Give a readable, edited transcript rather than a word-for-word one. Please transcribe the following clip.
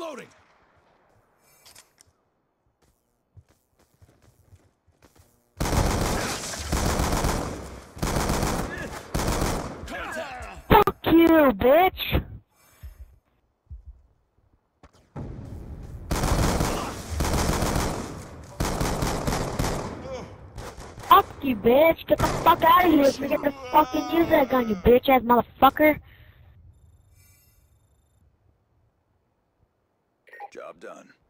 Reloading! Fuck you, bitch! Fuck you, bitch! Get the fuck out of here! Forget to fucking use that gun, you bitch-ass motherfucker! Job done.